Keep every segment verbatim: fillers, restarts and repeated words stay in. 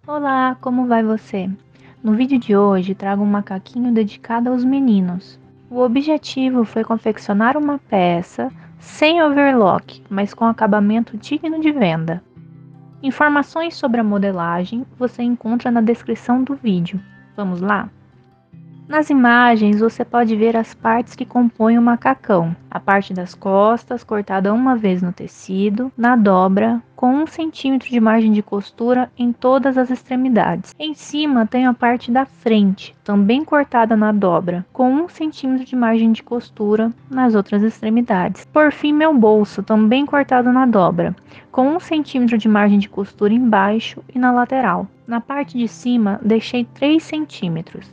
Olá, como vai você? No vídeo de hoje trago um macaquinho dedicado aos meninos. O objetivo foi confeccionar uma peça sem overlock, mas com acabamento digno de venda. Informações sobre a modelagem você encontra na descrição do vídeo. Vamos lá? Nas imagens você pode ver as partes que compõem o macacão. A parte das costas, cortada uma vez no tecido, na dobra, com um centímetro de margem de costura em todas as extremidades. Em cima tem a parte da frente, também cortada na dobra, com um centímetro de margem de costura nas outras extremidades. Por fim, meu bolso, também cortado na dobra, com um centímetro de margem de costura embaixo e na lateral. Na parte de cima, deixei três centímetros.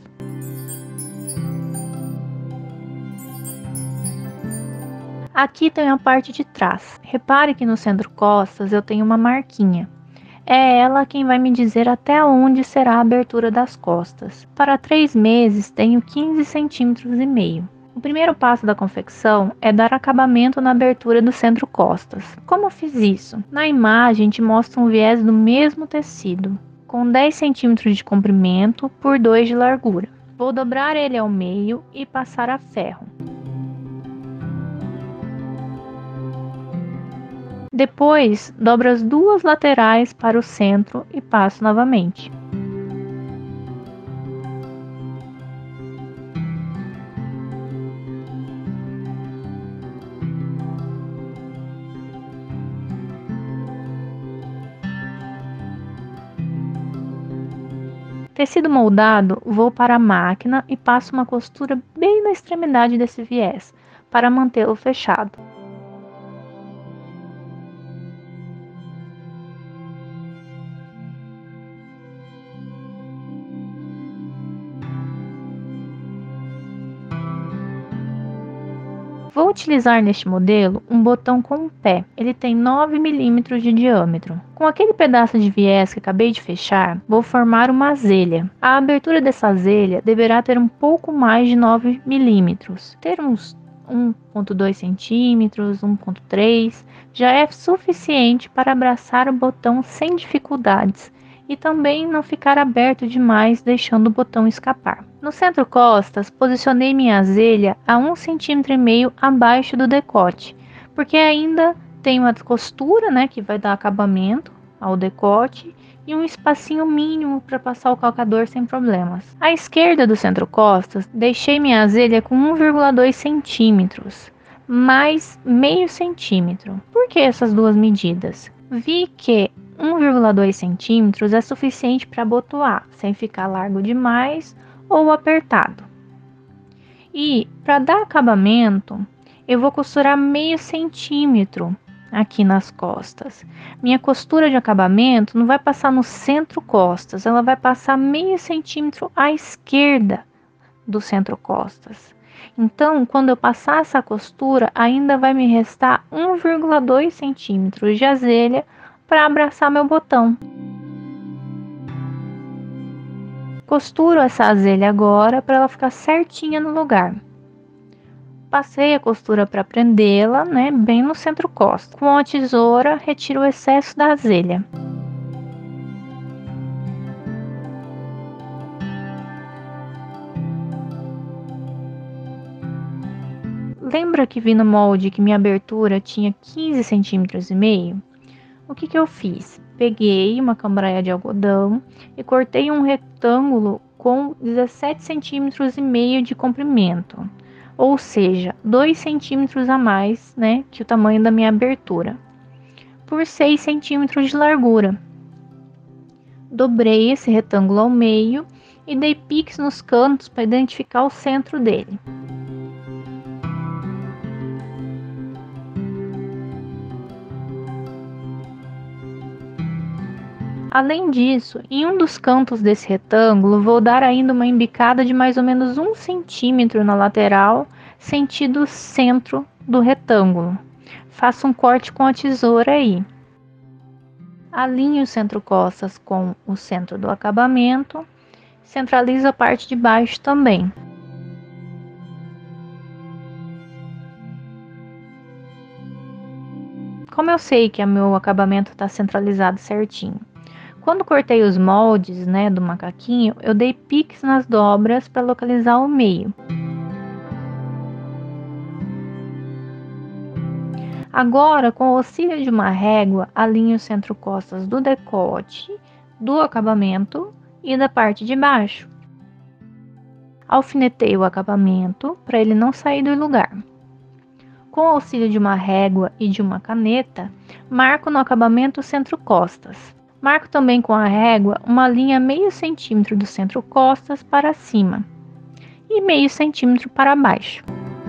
Aqui tem a parte de trás. Repare que no centro-costas eu tenho uma marquinha. É ela quem vai me dizer até onde será a abertura das costas. Para três meses tenho quinze centímetros e meio. O primeiro passo da confecção é dar acabamento na abertura do centro-costas. Como fiz isso? Na imagem te mostra um viés do mesmo tecido, com dez centímetros de comprimento por dois de largura. Vou dobrar ele ao meio e passar a ferro. Depois, dobro as duas laterais para o centro e passo novamente. Tecido moldado, vou para a máquina e passo uma costura bem na extremidade desse viés, para mantê-lo fechado. Vou utilizar neste modelo um botão com um pé, ele tem nove milímetros de diâmetro. Com aquele pedaço de viés que acabei de fechar, vou formar uma azelha. A abertura dessa azelha deverá ter um pouco mais de nove milímetros, ter uns um ponto dois centímetros, um ponto três, já é suficiente para abraçar o botão sem dificuldades e também não ficar aberto demais, deixando o botão escapar. No centro-costas, posicionei minha azelha a um centímetro e meio abaixo do decote, porque ainda tem uma costura, né, que vai dar acabamento ao decote e um espacinho mínimo para passar o calcador sem problemas. À esquerda do centro-costas, deixei minha azelha com um vírgula dois centímetros, mais meio centímetro. Por que essas duas medidas? Vi que um vírgula dois centímetros é suficiente para abotoar, sem ficar largo demais ou apertado. E para dar acabamento, eu vou costurar meio centímetro aqui nas costas. Minha costura de acabamento não vai passar no centro costas, ela vai passar meio centímetro à esquerda do centro costas. Então, quando eu passar essa costura, ainda vai me restar um vírgula dois centímetros de azelha para abraçar meu botão. Costuro essa azelha agora para ela ficar certinha no lugar. Passei a costura para prendê-la, né, bem no centro-costa. Com a tesoura, retiro o excesso da azelha. Lembra que vi no molde que minha abertura tinha quinze centímetros e meio? O que que eu fiz? Peguei uma cambraia de algodão e cortei um retângulo com dezessete centímetros e meio de comprimento, ou seja, dois centímetros a mais, né, que o tamanho da minha abertura, por seis centímetros de largura. Dobrei esse retângulo ao meio e dei piques nos cantos para identificar o centro dele. Além disso, em um dos cantos desse retângulo, vou dar ainda uma embicada de mais ou menos um centímetro na lateral, sentido centro do retângulo. Faço um corte com a tesoura aí. Alinho o centro-costas com o centro do acabamento, centralizo a parte de baixo também. Como eu sei que o meu acabamento está centralizado certinho? Quando cortei os moldes, né, do macaquinho, eu dei piques nas dobras para localizar o meio. Agora, com o auxílio de uma régua, alinho o centro-costas do decote, do acabamento e da parte de baixo. Alfinetei o acabamento para ele não sair do lugar. Com o auxílio de uma régua e de uma caneta, marco no acabamento o centro-costas. Marco também com a régua uma linha meio centímetro do centro-costas para cima e meio centímetro para baixo.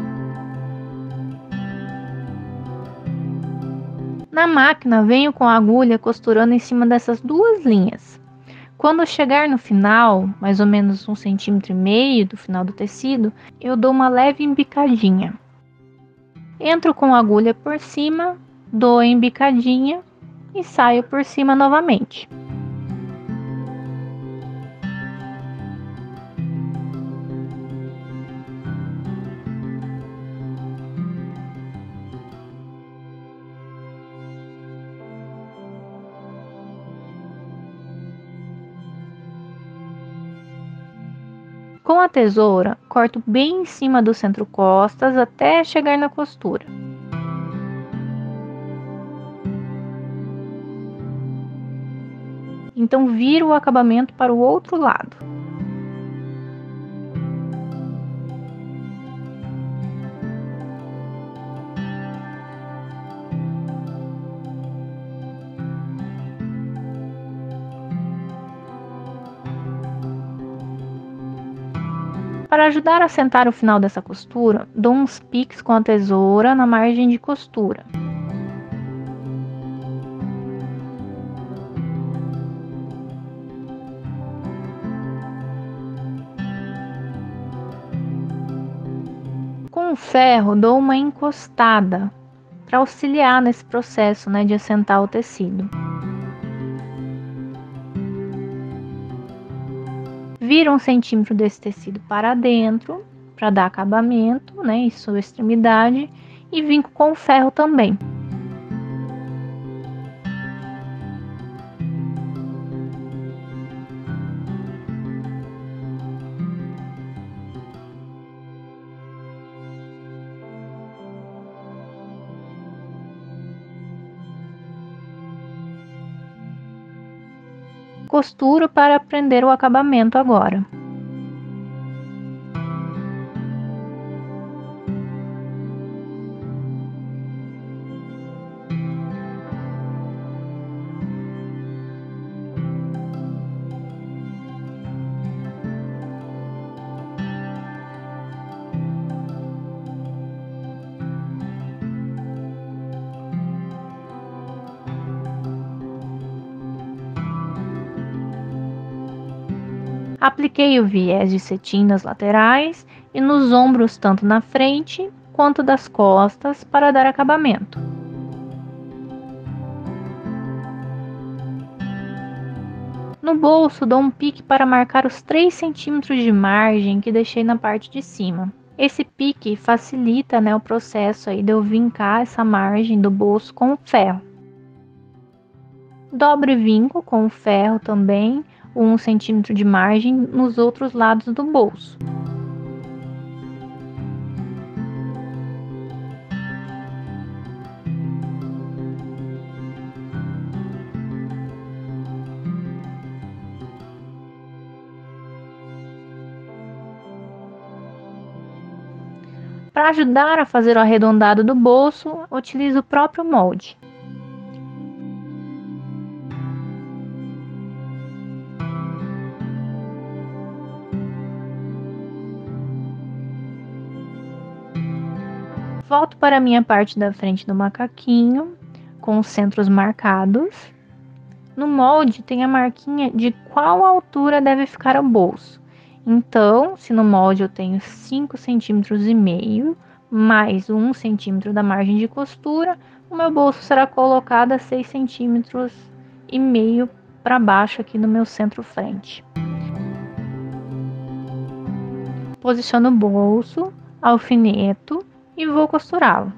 Na máquina, venho com a agulha costurando em cima dessas duas linhas. Quando chegar no final, mais ou menos um centímetro e meio do final do tecido, eu dou uma leve embicadinha. Entro com a agulha por cima, dou a embicadinha e saio por cima novamente. Com a tesoura, corto bem em cima do centro-costas até chegar na costura. Então, viro o acabamento para o outro lado. Para ajudar a assentar o final dessa costura, dou uns piques com a tesoura na margem de costura. Com o ferro, dou uma encostada para auxiliar nesse processo, né, de assentar o tecido. Vira um centímetro desse tecido para dentro, para dar acabamento, né, em sua extremidade, e vinco com o ferro também. Costuro para prender o acabamento agora. Apliquei o viés de cetim nas laterais e nos ombros, tanto na frente quanto das costas, para dar acabamento. No bolso, dou um pique para marcar os três centímetros de margem que deixei na parte de cima. Esse pique facilita, né, o processo aí de eu vincar essa margem do bolso com o ferro. Dobro e vinco com o ferro também um centímetro de margem nos outros lados do bolso. Para ajudar a fazer o arredondado do bolso, utilizo o próprio molde. Volto para a minha parte da frente do macaquinho, com os centros marcados. No molde tem a marquinha de qual altura deve ficar o bolso. Então, se no molde eu tenho cinco centímetros e meio, mais um centímetro da margem de costura, o meu bolso será colocado a seis centímetros e meio para baixo aqui no meu centro-frente. Posiciono o bolso, alfineto e vou costurá-lo.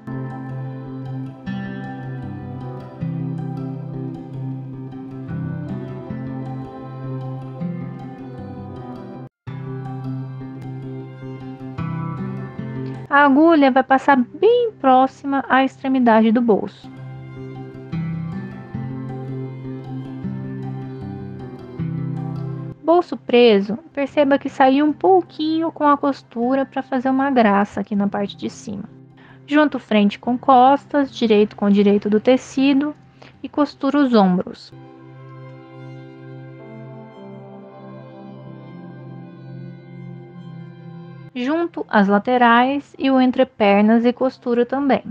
A agulha vai passar bem próxima à extremidade do bolso. Bolso preso, perceba que saiu um pouquinho com a costura para fazer uma graça aqui na parte de cima. Junto frente com costas, direito com direito do tecido e costura os ombros. Junto as laterais e o entrepernas e costura também.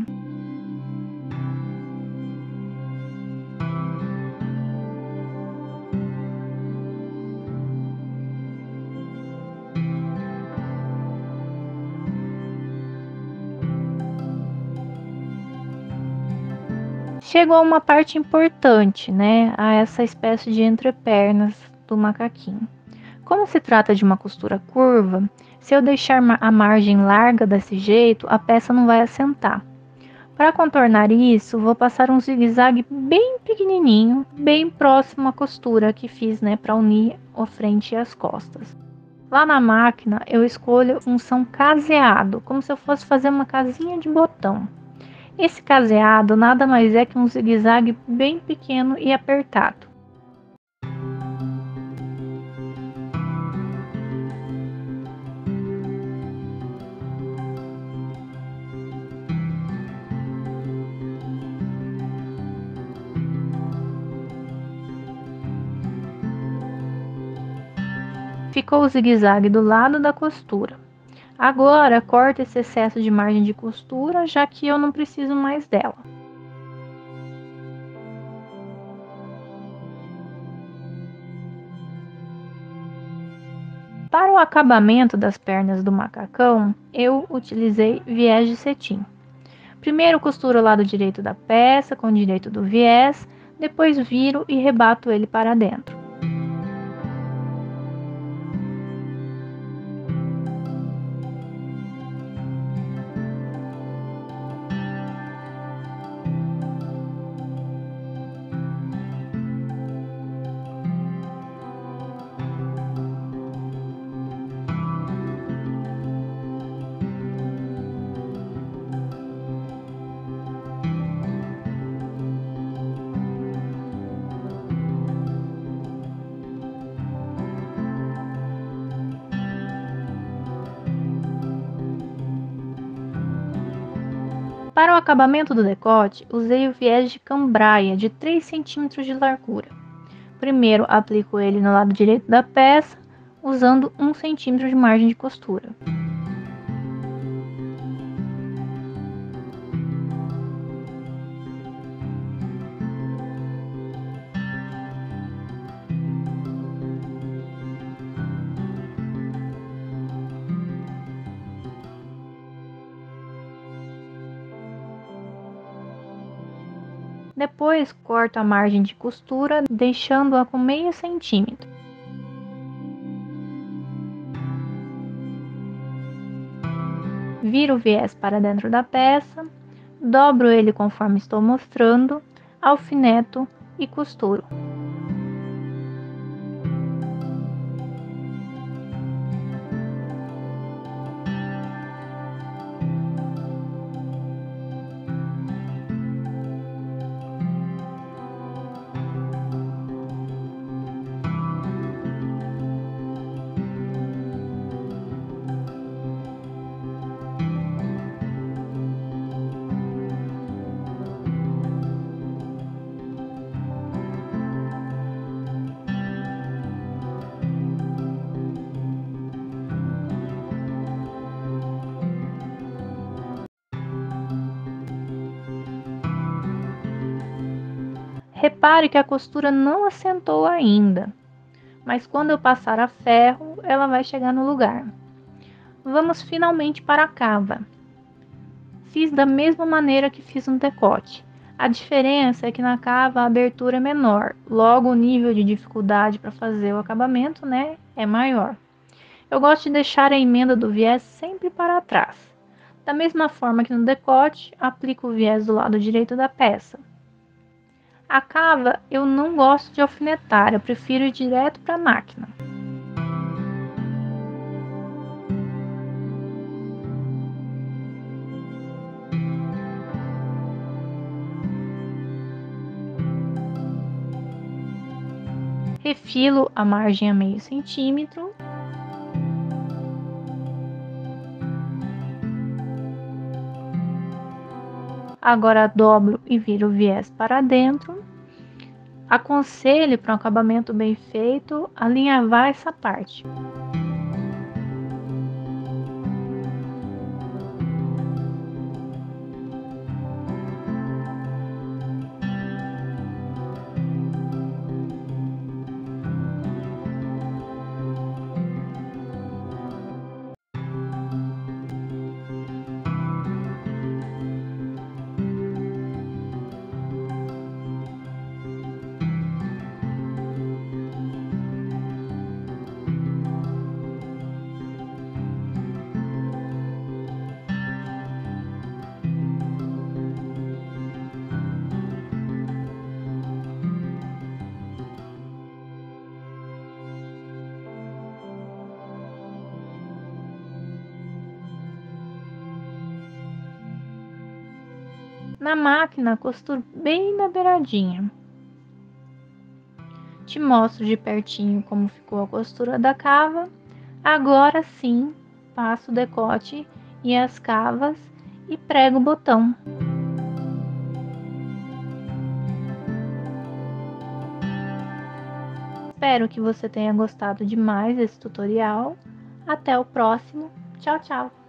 Chegou a uma parte importante, né, a essa espécie de entrepernas do macaquinho. Como se trata de uma costura curva, se eu deixar a margem larga desse jeito, a peça não vai assentar. Para contornar isso, vou passar um zigue-zague bem pequenininho, bem próximo à costura que fiz, né, para unir a frente e as costas. Lá na máquina, eu escolho a função caseado, como se eu fosse fazer uma casinha de botão. Esse caseado nada mais é que um zigue-zague bem pequeno e apertado. Ficou o zigue-zague do lado da costura. Agora, corto esse excesso de margem de costura, já que eu não preciso mais dela. Para o acabamento das pernas do macacão, eu utilizei viés de cetim. Primeiro costuro o lado direito da peça com o direito do viés, depois viro e rebato ele para dentro. Para o acabamento do decote, usei o viés de cambraia de três centímetros de largura. Primeiro, aplico ele no lado direito da peça, usando um centímetro de margem de costura. Depois, corto a margem de costura, deixando-a com meio centímetro. Viro o viés para dentro da peça, dobro ele conforme estou mostrando, alfineto e costuro. Repare que a costura não assentou ainda, mas quando eu passar a ferro, ela vai chegar no lugar. Vamos finalmente para a cava. Fiz da mesma maneira que fiz no decote. A diferença é que na cava a abertura é menor, logo o nível de dificuldade para fazer o acabamento, né, é maior. Eu gosto de deixar a emenda do viés sempre para trás. Da mesma forma que no decote, aplico o viés do lado direito da peça. A cava eu não gosto de alfinetar, eu prefiro ir direto para a máquina. Refilo a margem a meio centímetro. Agora dobro e viro o viés para dentro. Aconselho, para um acabamento bem feito, alinhavar essa parte. Na máquina, costuro bem na beiradinha. Te mostro de pertinho como ficou a costura da cava. Agora sim, passo o decote e as cavas e prego o botão. Espero que você tenha gostado demais desse tutorial. Até o próximo. Tchau, tchau!